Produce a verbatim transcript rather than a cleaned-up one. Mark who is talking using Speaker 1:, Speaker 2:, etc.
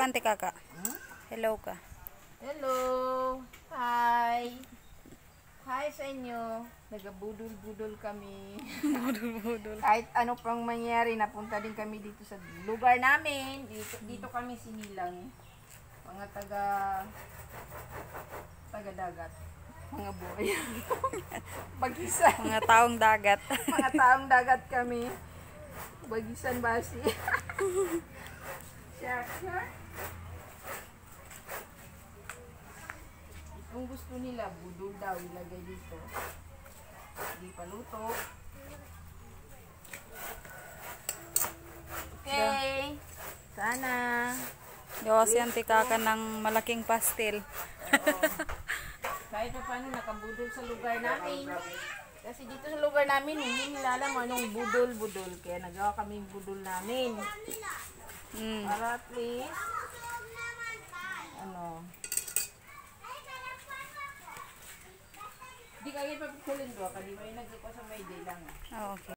Speaker 1: Ante Kaka.
Speaker 2: Hmm?
Speaker 1: Hello ka.
Speaker 2: Hello! Hi! Hi sa inyo. Nagabudol-budol kami.
Speaker 1: Budol-budol.
Speaker 2: Kahit ano pang mangyari, napunta din kami dito sa lugar namin. Dito, dito kami sinilang. Mga taga taga dagat. Mga buhay. Bagisan.
Speaker 1: Mga taong dagat.
Speaker 2: Mga taong dagat kami. Bagisan basi. Siya, siya. Kung gusto nila, budol daw ilagay dito. Hindi pa luto. Okay. Sana.
Speaker 1: Gawa si Ante Kaka ng malaking pastel.
Speaker 2: Oo. Kahit pa paano nakabudol sa lugar namin. Kasi dito sa lugar namin, hindi nila alam anong budol-budol. Kaya nagawa kami yung budol namin.
Speaker 1: Mm.
Speaker 2: Para at least, ano, di kaya pa pagkulin doon. Kadi may nagkakwa sa may day lang.
Speaker 1: Oh, okay.